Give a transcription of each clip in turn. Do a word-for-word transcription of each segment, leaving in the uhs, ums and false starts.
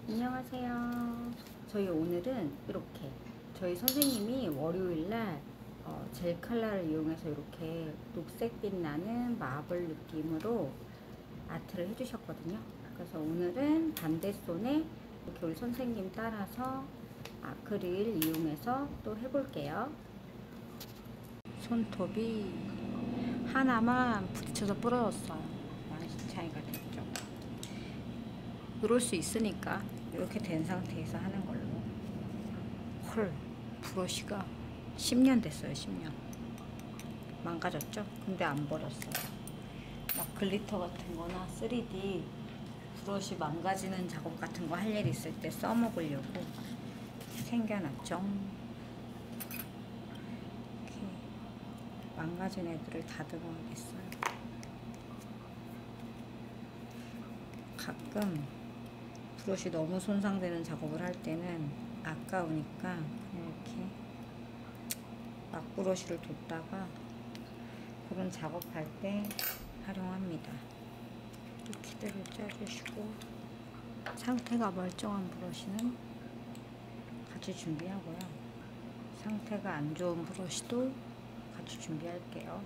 안녕하세요. 저희 오늘은 이렇게 저희 선생님이 월요일날 어, 젤 컬러를 이용해서 이렇게 녹색빛 나는 마블 느낌으로 아트를 해주셨거든요. 그래서 오늘은 반대손에 이렇게 우리 선생님 따라서 아크릴 이용해서 또 해볼게요. 손톱이 하나만 부딪혀서 부러졌어요. 많이 차이가 됐죠. 이럴 수 있으니까 이렇게 된 상태에서 하는 걸로. 헐, 브러쉬가 십 년 됐어요. 십 년 망가졌죠? 근데 안 버렸어요. 막 글리터 같은 거나 쓰리디 브러쉬 망가지는 작업 같은 거 할 일 있을 때 써먹으려고 생겨났죠. 이렇게 망가진 애들을 다듬어야겠어요. 가끔 브러쉬 너무 손상되는 작업을 할 때는 아까우니까 그냥 이렇게 막 브러쉬를 뒀다가 그런 작업할 때 활용합니다. 키들을 짜주시고 상태가 멀쩡한 브러쉬는 같이 준비하고요. 상태가 안 좋은 브러쉬도 같이 준비할게요.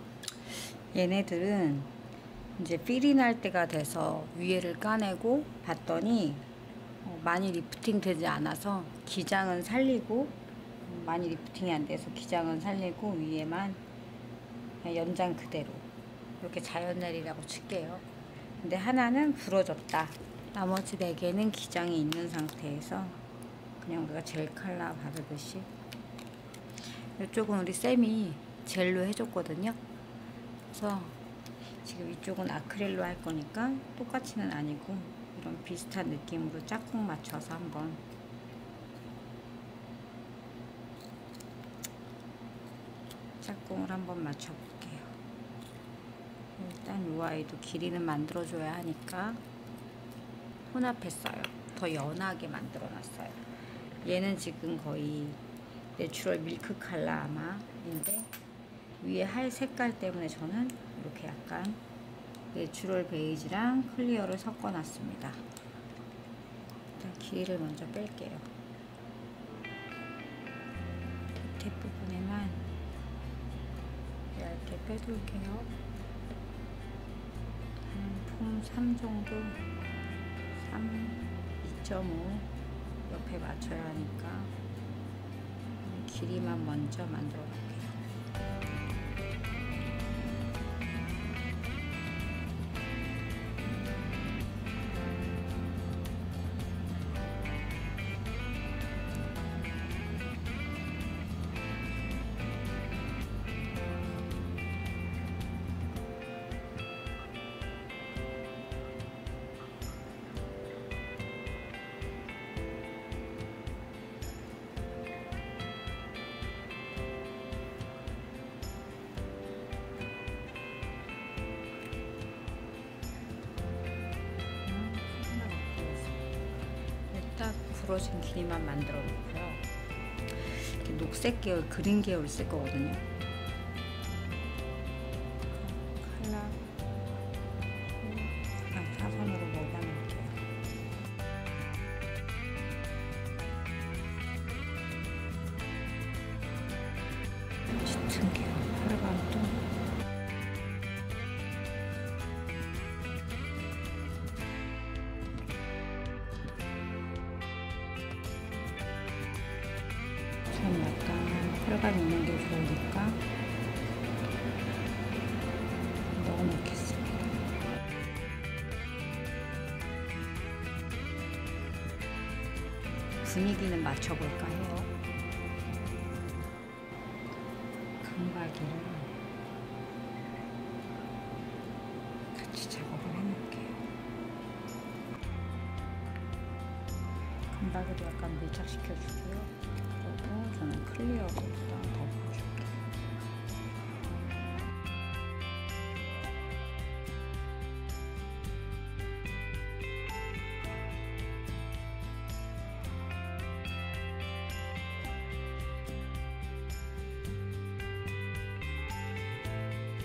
얘네들은 이제 필이 날 때가 돼서 위에를 까내고 봤더니 많이 리프팅 되지 않아서 기장은 살리고, 많이 리프팅이 안 돼서 기장은 살리고 위에만 연장 그대로 이렇게 자연날이라고 칠게요. 근데 하나는 부러졌다. 나머지 네 개는 기장이 있는 상태에서 그냥 우리가 젤 컬러 바르듯이. 이쪽은 우리 쌤이 젤로 해줬거든요. 그래서 지금 이쪽은 아크릴로 할 거니까 똑같이는 아니고 이런 비슷한 느낌으로 짝꿍 맞춰서 한번 짝꿍을 한번 맞춰 볼게요. 일단 이 아이도 길이는 만들어 줘야 하니까 혼합했어요. 더 연하게 만들어 놨어요. 얘는 지금 거의 내추럴 밀크 컬러 아마인데 위에 할 색깔 때문에 저는 이렇게 약간 내추럴 베이지랑 클리어를 섞어 놨습니다. 일단 길이를 먼저 뺄게요. 밑에 부분에만 얇게 빼둘게요. 폼 삼 정도, 삼, 이 점 오 옆에 맞춰야 하니까 길이만 먼저 만들어 놓을게요. 부러진 길이만 만들어 놓고요. 이렇게 녹색 계열, 그린 계열 쓸 거거든요. 컬러 약간 사선으로 먹여 놓을게요. 짙은 계열 펄감도 약간 펄감 있는 게 좋으니까 넣어 놓겠습니다. 분위기는 맞춰볼까 해요. 금박이를 같이 작업을 해놓을게요. 금박이도 약간 밀착시켜주고요. 그리고 저는 클리어로 일단 덮어줄게요.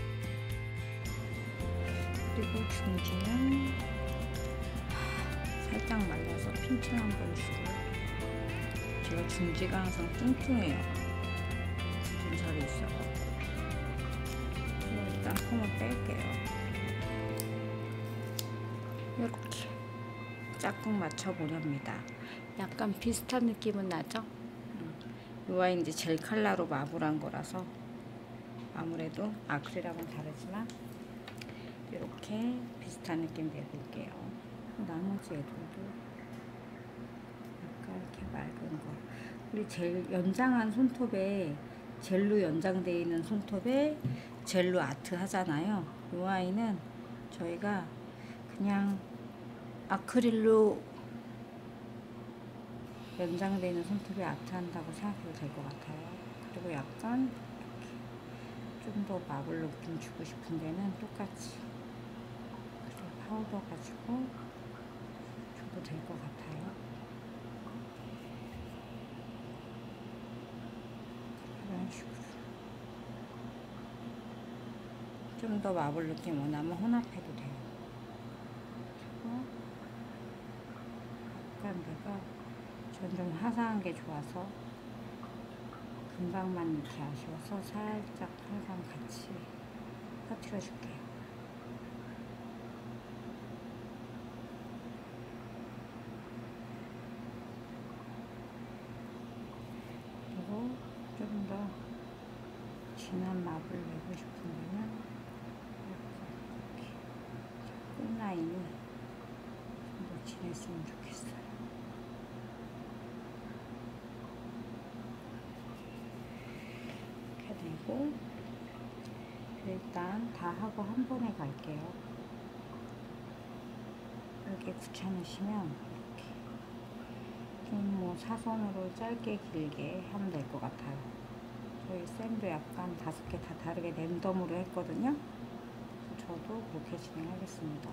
그리고 중지는 살짝 말려서 핀칭 한번 주고, 제가 중지가 항상 뚱뚱해요. 분살이 있어가지고. 일단 폼을 뺄게요. 이렇게 짝꿍 맞춰보렵니다. 약간 비슷한 느낌은 나죠? 이 와인 이제 젤 컬러로 마블한 거라서 아무래도 아크릴하고는 다르지만 이렇게 비슷한 느낌 내볼게요. 나머지 애들도 약간 이렇게 맑은 거. 우리 젤 연장한 손톱에 젤로 연장되어 있는 손톱에 젤로 아트 하잖아요. 이 와인은 저희가 그냥 아크릴로 연장되어 있는 손톱에 아트 한다고 생각해도 될 것 같아요. 그리고 약간 좀 더 마블 느낌 주고 싶은 데는 똑같이 파우더 가지고 줘도 될 것 같아요. 이런 식으로 좀 더 마블 느낌 원하면 혼합해도 돼요. 그리고 약간 내가 전 좀 화사한 게 좋아서 금방만 이렇게 아쉬워서 살짝 항상 같이 터뜨려 줄게요. 그리고 좀 더 진한 마블 내고 싶은 데는 이렇게 끝라인이 좀 더 진했으면 좋겠어요. 이렇게 되고 일단 다 하고 한 번에 갈게요. 이렇게 귀찮으시면 이렇게 좀 뭐 사선으로 짧게 길게 하면 될 것 같아요. 저희 쌤도 약간 다섯 개 다 다르게 랜덤으로 했거든요. 저도 그렇게 진행하겠습니다.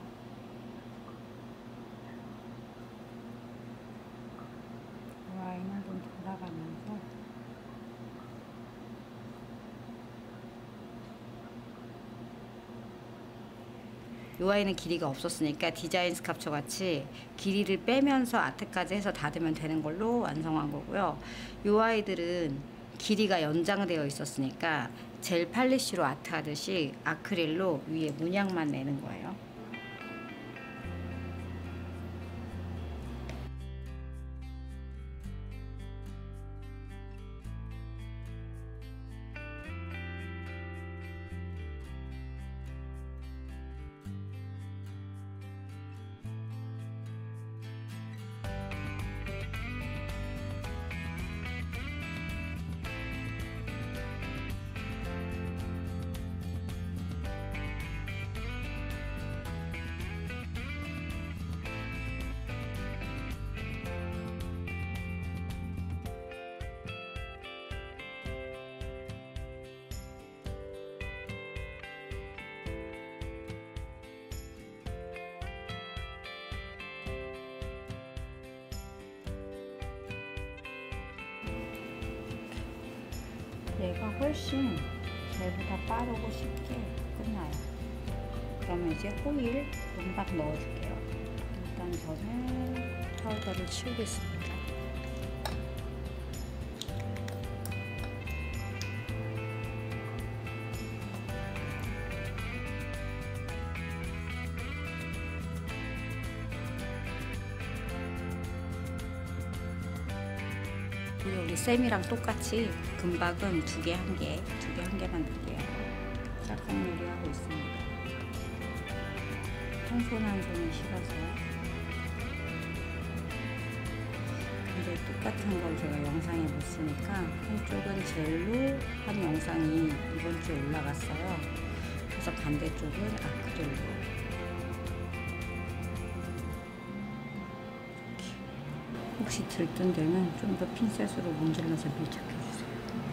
와인을 좀 돌아가면서 이 와인은 길이가 없었으니까 디자인 스캅처 같이 길이를 빼면서 아트까지 해서 닫으면 되는 걸로 완성한 거고요. 이 아이들은 길이가 연장되어 있었으니까 젤 팔리쉬로 아트 하듯이 아크릴로 위에 문양만 내는 거예요. 얘가 훨씬 젤보다 빠르고 쉽게 끝나요. 그러면 이제 호일 금방 넣어줄게요. 일단 저는 파우더를 치우겠습니다. 그리고 우리 쌤이랑 똑같이 금박은 두 개, 한 개, 두 개, 한 개만 넣을게요. 짝꿍 요리하고 있습니다. 한 손 한 손이 싫어서. 근데 똑같은 걸 제가 영상에 못 쓰니까 한쪽은 젤로 한 영상이 이번 주에 올라갔어요. 그래서 반대쪽은 아크릴로. 혹시 들뜬 데는 좀 더 핀셋으로 문질러서 밀착해주세요.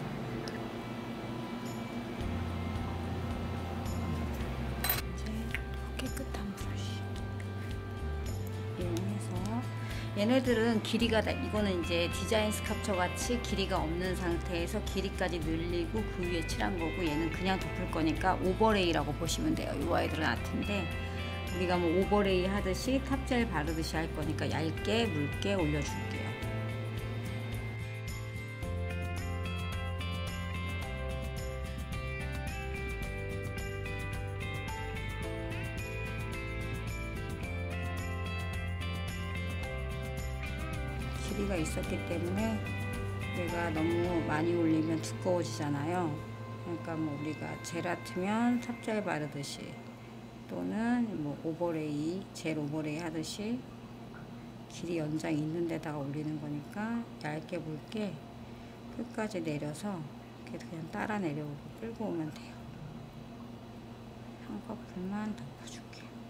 이제 깨끗한 브러쉬 이용해서 얘네들은 길이가 다, 이거는 이제 디자인 스캅처 같이 길이가 없는 상태에서 길이까지 늘리고 그 위에 칠한 거고, 얘는 그냥 덮을 거니까 오버레이라고 보시면 돼요. 이 아이들은 아트인데 우리가 뭐 오버레이 하듯이 탑젤 바르듯이 할 거니까 얇게 묽게 올려줄게요. 길이가 있었기 때문에 내가 너무 많이 올리면 두꺼워지잖아요. 그러니까 뭐 우리가 젤 같으면 탑젤 바르듯이 또는 뭐 오버레이, 젤 오버레이 하듯이 길이 연장이 있는 데다가 올리는 거니까 얇게 묽게 끝까지 내려서 이렇게 그냥 따라 내려오고 끌고 오면 돼요. 한 커플만 덮어줄게요.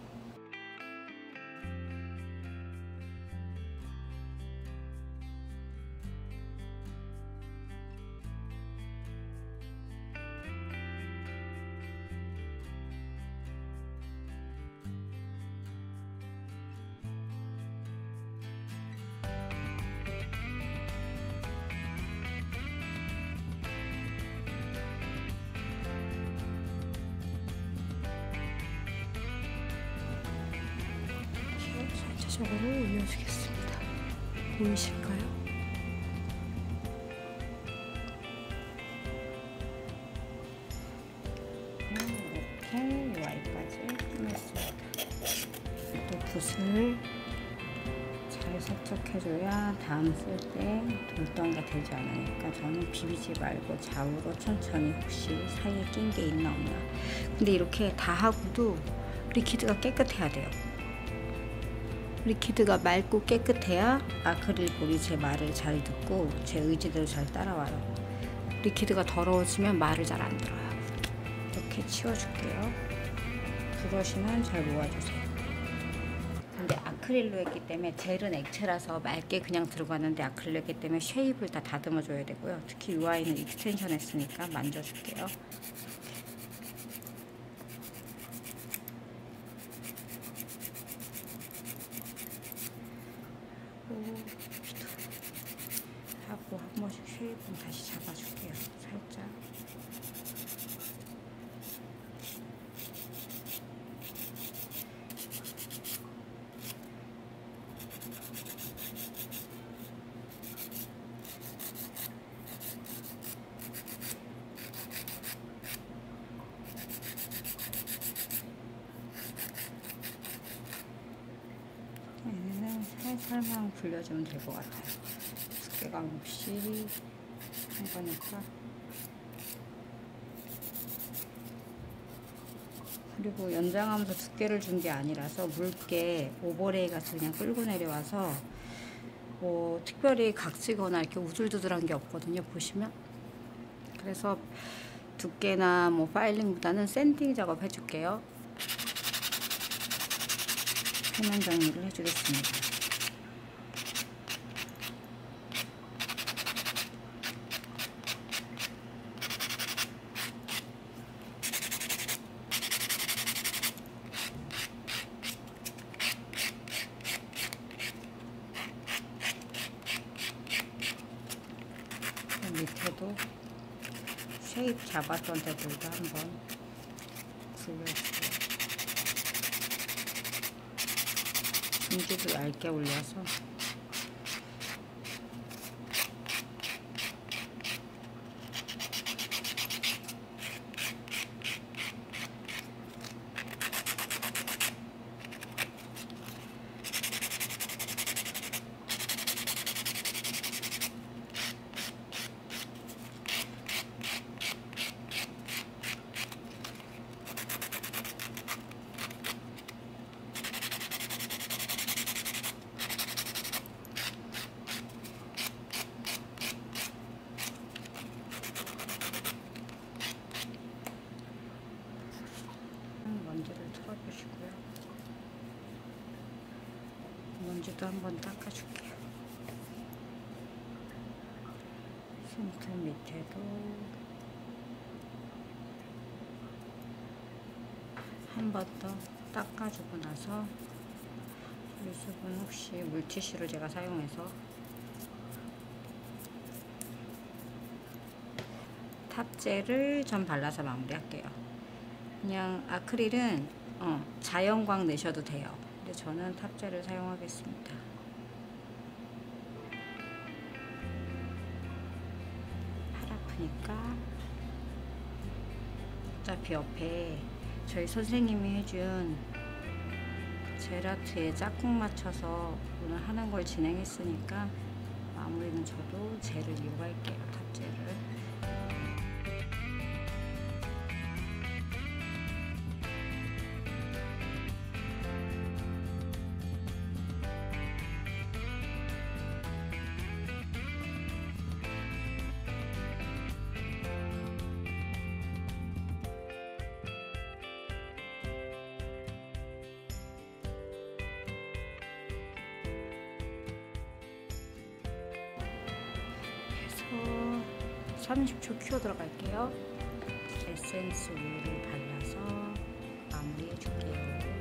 전체적으로 올려주겠습니다. 보이실까요? 이렇게 이 아이까지 끝냈습니다. 또 붓을 잘 세척해줘야 다음 쓸 때 돌덩이가 되지 않으니까 저는 비비지 말고 좌우로 천천히 혹시 사이에 낀 게 있나 없나. 근데 이렇게 다 하고도 리퀴드가 깨끗해야 돼요. 리퀴드가 맑고 깨끗해야 아크릴 볼이 제 말을 잘 듣고 제 의지대로 잘 따라와요. 리퀴드가 더러워지면 말을 잘 안 들어요. 이렇게 치워줄게요. 브러쉬는 잘 모아주세요. 근데 아크릴로 했기 때문에 젤은 액체라서 맑게 그냥 들어가는데 아크릴로 했기 때문에 쉐입을 다 다듬어 줘야 되고요. 특히 이 아이는 익스텐션 했으니까 만져줄게요. 하고 한 번씩 쉐입은 다시 잡아줄게요. 살짝. 얘는 살살만 굴려주면 될 것 같아요. 두께감 없이 한 거니까. 그리고 연장하면서 두께를 준 게 아니라서 묽게 오버레이 같이 그냥 끌고 내려와서 뭐 특별히 각지거나 이렇게 우둘두둘한 게 없거든요. 보시면. 그래서 두께나 뭐 파일링보다는 샌딩 작업 해줄게요. 표면 정리를 해주겠습니다. 밑에도 쉐입 잡았던 데들도 한번 굴려주고요. 중지도 얇게 올려서 먼지를 털어주시고요. 먼지도 한번 닦아줄게요. 손톱 밑에도 한 번 더 닦아주고 나서 물수분 혹시 물티슈를 제가 사용해서 탑젤을 좀 발라서 마무리할게요. 그냥 아크릴은 어, 자연광 내셔도 돼요. 근데 저는 탑재를 사용하겠습니다. 팔 아프니까 어차피 옆에 저희 선생님이 해준 젤아트에 짝꿍 맞춰서 오늘 하는 걸 진행했으니까 마무리는 저도 젤을 이용할게요. 탑젤을. 삼십 초 키워 들어갈게요. 에센스 오일을 발라서 마무리 해줄게요.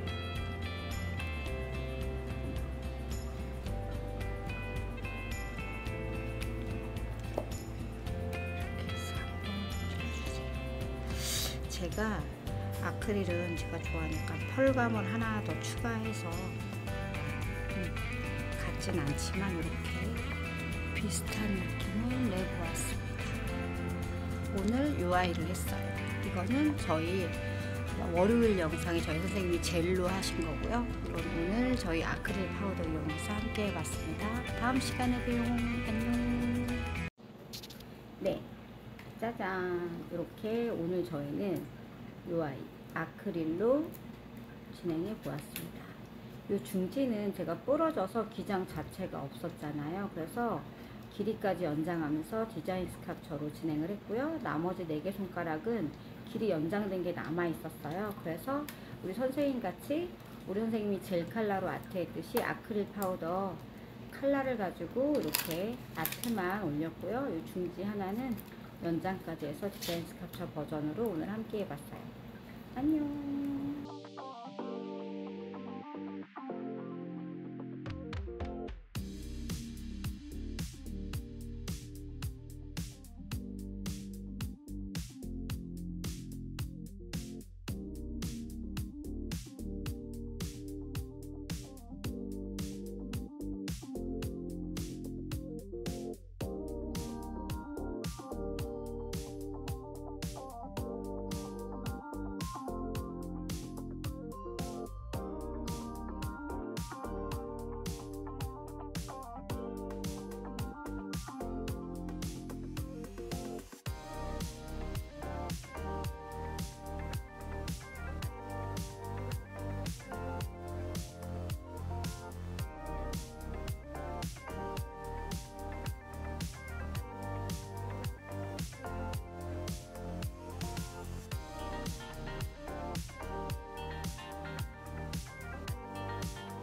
이렇게 해서 한번 펴주세요. 제가 아크릴은 제가 좋아하니까 펄감을 하나 더 추가해서 음, 같진 않지만 이렇게 비슷한 느낌을 내보았습니다. 오늘 유아이를 했어요. 이거는 저희 월요일 영상에 저희 선생님이 젤로 하신 거고요. 이건 오늘 저희 아크릴 파우더 이용해서 함께 해봤습니다. 다음 시간에 봬요. 안녕. 네, 짜잔. 이렇게 오늘 저희는 유아이 아크릴로 진행해 보았습니다. 이 중지는 제가 부러져서 기장 자체가 없었잖아요. 그래서 길이까지 연장하면서 디자인 스카프처로 진행을 했고요. 나머지 네 개 손가락은 길이 연장된 게 남아 있었어요. 그래서 우리 선생님 같이 우리 선생님이 젤 칼라로 아트 했듯이 아크릴 파우더 칼라를 가지고 이렇게 아트만 올렸고요. 이 중지 하나는 연장까지 해서 디자인 스카프 버전으로 오늘 함께 해봤어요. 안녕.